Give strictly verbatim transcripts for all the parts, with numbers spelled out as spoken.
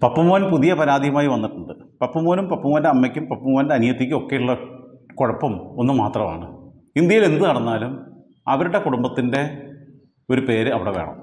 പപ്പുമോൻ പുതിയ പരാതിയുമായി വന്നിട്ടുണ്ട്. പപ്പുമോനും പപ്പുമോൻ്റെ അമ്മയ്ക്കും പപ്പുമോൻ്റെ അനിയത്തിക്കും ഒക്കെയുള്ള കുഴപ്പം ഒന്ന് മാത്രമാണ്. ഇന്ത്യയിൽ എന്ത് നടന്നാലും അവരുടെ കുടുംബത്തിൻ്റെ ഒരു പേര് അവിടെ വേണം.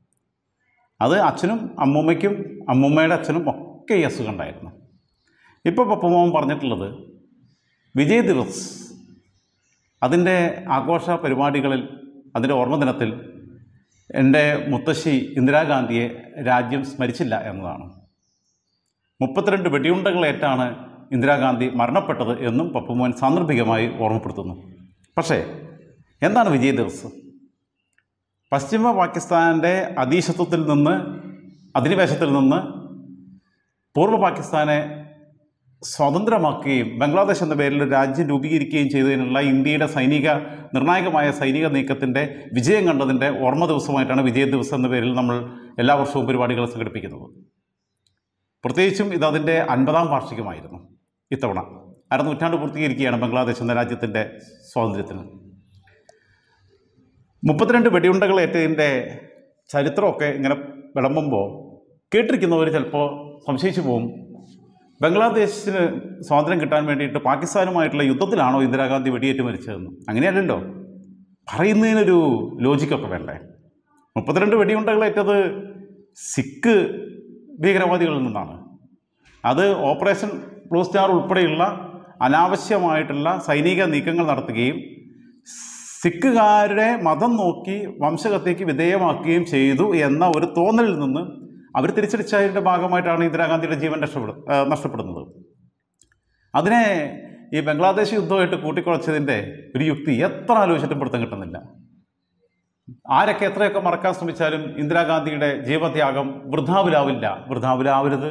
അത് അച്ഛനും അമ്മൂമ്മയ്ക്കും അമ്മൂമ്മയുടെ അച്ഛനും ഒക്കെ ഈ അസുഖം ഉണ്ടായിരുന്നു. ഇപ്പോൾ പപ്പുമോൻ പറഞ്ഞിട്ടുള്ളത് വിജയ് ദിവസ് അതിൻ്റെ ആഘോഷ പരിപാടികളിൽ അതിൻ്റെ ഓർമ്മദിനത്തിൽ എൻ്റെ മുത്തശ്ശി ഇന്ദിരാഗാന്ധിയെ രാജ്യം സ്മരിച്ചില്ല എന്നതാണ്. മുപ്പത്തിരണ്ട് വെടിയുണ്ടകളേറ്റാണ് ഇന്ദിരാഗാന്ധി മരണപ്പെട്ടത് എന്നും പപ്പുമോൻ സാന്ദർഭികമായി ഓർമ്മപ്പെടുത്തുന്നു. പക്ഷേ എന്താണ് വിജയ് ദിവസ്? പശ്ചിമ പാകിസ്ഥാൻ്റെ അധീശത്വത്തിൽ നിന്ന് അധിനിവേശത്തിൽ നിന്ന് പൂർവ്വ പാകിസ്ഥാനെ സ്വതന്ത്രമാക്കുകയും ബംഗ്ലാദേശ് എന്ന പേരിൽ ഒരു രാജ്യം രൂപീകരിക്കുകയും ചെയ്തതിനുള്ള ഇന്ത്യയുടെ സൈനിക നിർണായകമായ സൈനിക നീക്കത്തിൻ്റെ വിജയം കണ്ടതിൻ്റെ ഓർമ്മ ദിവസമായിട്ടാണ് വിജയ് ദിവസ് എന്ന പേരിൽ നമ്മൾ എല്ലാ വർഷവും പരിപാടികൾ സംഘടിപ്പിക്കുന്നത്. പ്രത്യേകിച്ചും ഇതതിൻ്റെ അൻപതാം വാർഷികമായിരുന്നു. ഇത്തവണ അരനൂറ്റാണ്ട് പൂർത്തീകരിക്കുകയാണ് ബംഗ്ലാദേശ് എന്ന രാജ്യത്തിൻ്റെ സ്വാതന്ത്ര്യത്തിന്. മുപ്പത്തിരണ്ട് വെടിയുണ്ടകൾ ഏറ്റതിൻ്റെ ചരിത്രമൊക്കെ ഇങ്ങനെ വിളമ്പുമ്പോൾ കേട്ടിരിക്കുന്നവർ ചിലപ്പോൾ സംശയിച്ചു പോകും, ബംഗ്ലാദേശിന് സ്വാതന്ത്ര്യം കിട്ടാൻ വേണ്ടിയിട്ട് പാകിസ്ഥാനുമായിട്ടുള്ള യുദ്ധത്തിലാണോ ഇന്ദിരാഗാന്ധി വെടിയേറ്റ് മരിച്ചതെന്ന്. അങ്ങനെയല്ലല്ലോ, പറയുന്നതിനൊരു ലോജിക്കൊക്കെ വേണ്ടേ. മുപ്പത്തിരണ്ട് വെടിയുണ്ടകളേറ്റത് സിഖ് ഭീകരവാദികളിൽ നിന്നാണ്. അത് ഓപ്പറേഷൻ ബ്ലൂ സ്റ്റാർ ഉൾപ്പെടെയുള്ള അനാവശ്യമായിട്ടുള്ള സൈനിക നീക്കങ്ങൾ നടത്തുകയും സിഖുകാരുടെ മതം നോക്കി വംശഹത്യയ്ക്ക് വിധേയമാക്കുകയും ചെയ്തു എന്ന ഒരു തോന്നലിൽ നിന്ന് അവർ തിരിച്ചടിച്ചതിൻ്റെ ഭാഗമായിട്ടാണ് ഇന്ദിരാഗാന്ധിയുടെ ജീവൻ രക്ഷപ്പെടു നഷ്ടപ്പെടുന്നത്. അതിനെ ഈ ബംഗ്ലാദേശ് യുദ്ധമായിട്ട് കൂട്ടിക്കുഴച്ചതിൻ്റെ ഒരു യുക്തി എത്ര ആലോചിച്ചിട്ടും പിടുത്തം കിട്ടുന്നില്ല. ആരൊക്കെ എത്രയൊക്കെ മറക്കാൻ ശ്രമിച്ചാലും ഇന്ദിരാഗാന്ധിയുടെ ജീവത്യാഗം വൃഥാവിലാവില്ല, വൃഥാവിലാവരുത്.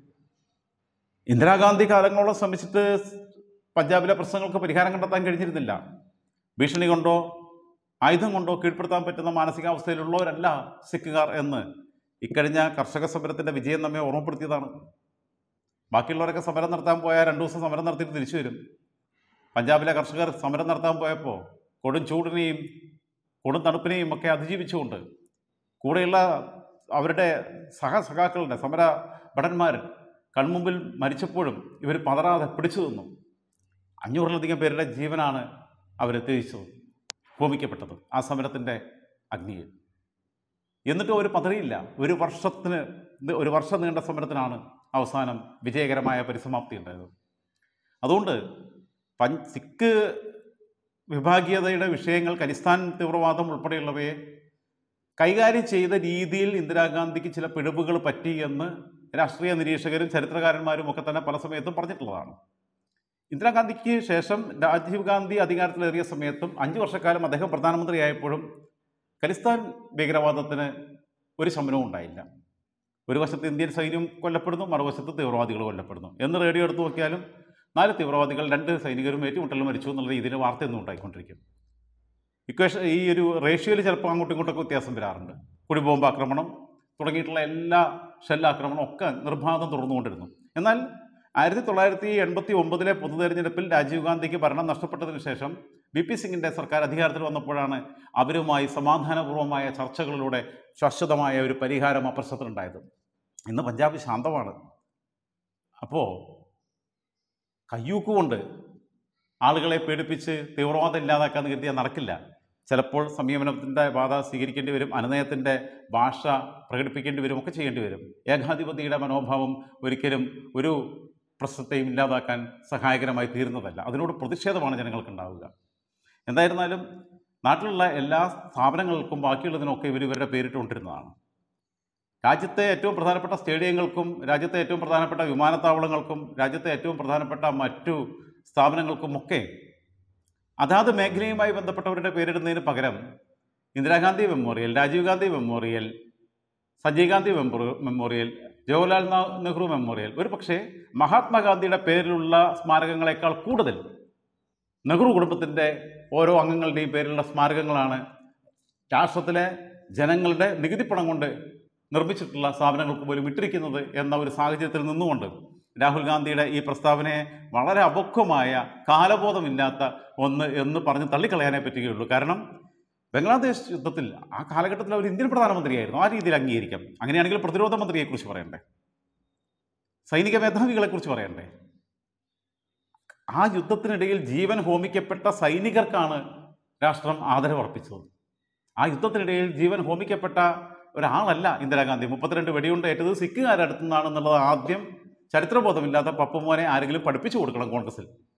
ഇന്ദിരാഗാന്ധി കാലങ്ങളോളം ശ്രമിച്ചിട്ട് പഞ്ചാബിലെ പ്രശ്നങ്ങൾക്ക് പരിഹാരം കണ്ടെത്താൻ കഴിഞ്ഞിരുന്നില്ല. ഭീഷണി കൊണ്ടോ ആയുധം കൊണ്ടോ കീഴ്പ്പെടുത്താൻ പറ്റുന്ന മാനസികാവസ്ഥയിലുള്ളവരല്ല സിഖുകാർ എന്ന് ഇക്കഴിഞ്ഞ കർഷക സമരത്തിൻ്റെ വിജയം നമ്മെ ഓർമ്മപ്പെടുത്തിയതാണ്. ബാക്കിയുള്ളവരൊക്കെ സമരം നടത്താൻ പോയാൽ രണ്ടു ദിവസം സമരം നടത്തിയിട്ട് തിരിച്ചു വരും. പഞ്ചാബിലെ കർഷകർ സമരം നടത്താൻ പോയപ്പോൾ കൊടും ചൂടിനെയും കൊടും തണുപ്പിനെയും ഒക്കെ അതിജീവിച്ചുകൊണ്ട് കൂടെയുള്ള അവരുടെ സഹസഖാക്കളുടെ സമര ഭടന്മാർ കൺമുമ്പിൽ മരിച്ചപ്പോഴും ഇവർ പതറാതെ പിടിച്ചു നിന്നു. അഞ്ഞൂറിലധികം പേരുടെ ജീവനാണ് അവർ ത്യജിച്ചത്, ഹോമിക്കപ്പെട്ടത് ആ സമരത്തിൻ്റെ അഗ്നിയിൽ. എന്നിട്ടും അവർ പതറിയില്ല. ഒരു വർഷത്തിന് ഒരു വർഷം നീണ്ട സമരത്തിനാണ് അവസാനം വിജയകരമായ പരിസമാപ്തി ഉണ്ടായത്. അതുകൊണ്ട് പഞ്ച് സിഖ് വിഭാഗീയതയുടെ വിഷയങ്ങൾ, ഖലിസ്ഥാൻ തീവ്രവാദം ഉൾപ്പെടെയുള്ളവയെ കൈകാര്യം ചെയ്ത രീതിയിൽ ഇന്ദിരാഗാന്ധിക്ക് ചില പിഴവുകൾ പറ്റി എന്ന് രാഷ്ട്രീയ നിരീക്ഷകരും ചരിത്രകാരന്മാരും ഒക്കെ തന്നെ പല സമയത്തും പറഞ്ഞിട്ടുള്ളതാണ്. ഇന്ദിരാഗാന്ധിക്ക് ശേഷം രാജീവ് ഗാന്ധി അധികാരത്തിലേറിയ സമയത്തും അഞ്ച് വർഷക്കാലം അദ്ദേഹം പ്രധാനമന്ത്രിയായപ്പോഴും ഖലിസ്ഥാൻ ഭീകരവാദത്തിന് ഒരു ശമനവും ഉണ്ടായില്ല. ഒരു വശത്ത് ഇന്ത്യൻ സൈന്യം കൊല്ലപ്പെടുന്നു, മറുവശത്ത് തീവ്രവാദികൾ കൊല്ലപ്പെടുന്നു. എന്ന് റേഡിയോ എടുത്തു നോക്കിയാലും നാല് തീവ്രവാദികൾ രണ്ട് സൈനികരും ഏറ്റുമുട്ടലും മരിച്ചു എന്നുള്ള രീതിയിൽ വാർത്തയൊന്നും ഉണ്ടായിക്കൊണ്ടിരിക്കും. ഇക്വേഷൻ ഈ ഒരു റേഷ്യോയിൽ ചിലപ്പോൾ അങ്ങോട്ടും ഇങ്ങോട്ടൊക്കെ വ്യത്യാസം വരാറുണ്ട്. കുടിബോംബ് ആക്രമണം തുടങ്ങിയിട്ടുള്ള എല്ലാ ഷെല്ലാക്രമണം ഒക്കെ നിർബാധം തുടർന്നുകൊണ്ടിരുന്നു. എന്നാൽ ആയിരത്തി തൊള്ളായിരത്തി എൺപത്തി ഒമ്പതിലെ പൊതു തെരഞ്ഞെടുപ്പിൽ രാജീവ് ഗാന്ധിക്ക് ഭരണം നഷ്ടപ്പെട്ടതിന് ശേഷം വി പി സിംഗിൻ്റെ സർക്കാർ അധികാരത്തിൽ വന്നപ്പോഴാണ് അവരുമായി സമാധാനപൂർവമായ ചർച്ചകളിലൂടെ ശാശ്വതമായ ഒരു പരിഹാരം ആ പ്രശ്നത്തിനുണ്ടായത്. ഇന്ന് പഞ്ചാബ് ശാന്തമാണ്. അപ്പോൾ കയ്യൂക്കുകൊണ്ട് ആളുകളെ പേടിപ്പിച്ച് തീവ്രവാദം ഇല്ലാതാക്കാന്ന് കരുതിയാൽ നടക്കില്ല. ചിലപ്പോൾ സംയമനത്തിൻ്റെ പാത സ്വീകരിക്കേണ്ടി വരും, അനുനയത്തിൻ്റെ ഭാഷ പ്രകടിപ്പിക്കേണ്ടി വരും, ഒക്കെ ചെയ്യേണ്ടി വരും. ഏകാധിപതിയുടെ മനോഭാവം ഒരിക്കലും ഒരു പ്രശ്നത്തെയും ഇല്ലാതാക്കാൻ സഹായകരമായി തീരുന്നതല്ല. അതിനോട് പ്രതിഷേധമാണ് ജനങ്ങൾക്കുണ്ടാവുക. എന്തായിരുന്നാലും നാട്ടിലുള്ള എല്ലാ സ്ഥാപനങ്ങൾക്കും ബാക്കിയുള്ളതിനൊക്കെ ഇവർ ഇവരുടെ പേരിട്ടുകൊണ്ടിരുന്നതാണ്. രാജ്യത്തെ ഏറ്റവും പ്രധാനപ്പെട്ട സ്റ്റേഡിയങ്ങൾക്കും രാജ്യത്തെ ഏറ്റവും പ്രധാനപ്പെട്ട വിമാനത്താവളങ്ങൾക്കും രാജ്യത്തെ ഏറ്റവും പ്രധാനപ്പെട്ട മറ്റു സ്ഥാപനങ്ങൾക്കുമൊക്കെ അതാത് മേഖലയുമായി ബന്ധപ്പെട്ടവരുടെ പേരിടുന്നതിന് പകരം Indira Gandhi memorial, Rajeev Gandhi memorial, Sanjay Gandhi memorial, Jawaharlal Nehru memorial, ഒരു പക്ഷേ മഹാത്മാഗാന്ധിയുടെ പേരിലുള്ള സ്മാരകങ്ങളെക്കാൾ കൂടുതൽ നെഹ്റു കുടുംബത്തിൻ്റെ ഓരോ അംഗങ്ങളുടെയും പേരിലുള്ള സ്മാരകങ്ങളാണ് രാഷ്ട്രത്തിലെ ജനങ്ങളുടെ നികുതിപ്പണം കൊണ്ട് നിർമ്മിച്ചിട്ടുള്ള സ്ഥാപനങ്ങൾക്ക് പോലും ഇട്ടിരിക്കുന്നത് എന്ന ഒരു സാഹചര്യത്തിൽ നിന്നുകൊണ്ട് രാഹുൽ ഗാന്ധിയുടെ ഈ പ്രസ്താവനയെ വളരെ അപക്വമായ കാലബോധമില്ലാത്ത ഒന്ന് എന്ന് പറഞ്ഞ് തള്ളിക്കളയാനേ പറ്റുകയുള്ളൂ. കാരണം ബംഗ്ലാദേശ് യുദ്ധത്തിൽ ആ കാലഘട്ടത്തിൽ ഒരു ഇന്ത്യൻ പ്രധാനമന്ത്രിയായിരുന്നു. ആ രീതിയിൽ അംഗീകരിക്കാം. അങ്ങനെയാണെങ്കിൽ പ്രതിരോധ മന്ത്രിയെക്കുറിച്ച് പറയണ്ടേ? സൈനിക മേധാവികളെക്കുറിച്ച് പറയണ്ടേ? ആ യുദ്ധത്തിനിടയിൽ ജീവൻ ഹോമിക്കപ്പെട്ട സൈനികർക്കാണ് രാഷ്ട്രം ആദരവർപ്പിച്ചത്. ആ യുദ്ധത്തിനിടയിൽ ജീവൻ ഹോമിക്കപ്പെട്ട ഒരാളല്ല ഇന്ദിരാഗാന്ധി. മുപ്പത്തിരണ്ട് വെടിയുണ്ട ഏറ്റത് സിഖുകാരുടെ അടുത്തു നിന്നാണെന്നുള്ളത് ആദ്യം ചരിത്രബോധമില്ലാത്ത പപ്പുമോനെ ആരെങ്കിലും പഠിപ്പിച്ചു കൊടുക്കണം കോൺഗ്രസിൽ.